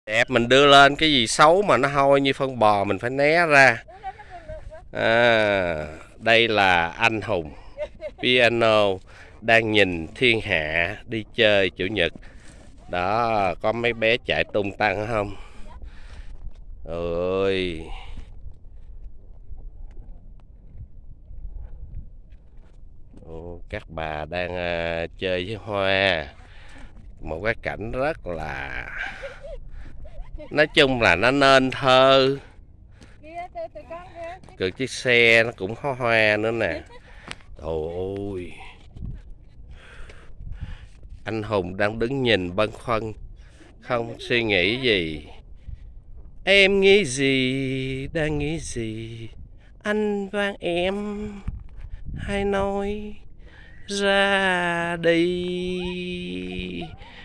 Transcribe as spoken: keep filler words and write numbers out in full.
Đẹp mình đưa lên, cái gì xấu mà nó hôi như phân bò mình phải né ra. À, đây là anh Hùng piano đang nhìn thiên hạ đi chơi chủ nhật. Đó, có mấy bé chạy tung tăng không? Ơi. Ồ, các bà đang à, chơi với hoa. Một cái cảnh rất là, nói chung là nó nên thơ. Cứ chiếc xe nó cũng có hoa nữa nè. Ôi, anh Hùng đang đứng nhìn bâng khuâng, không suy nghĩ gì. Em nghĩ gì, đang nghĩ gì? Anh và em hãy nói ra đi.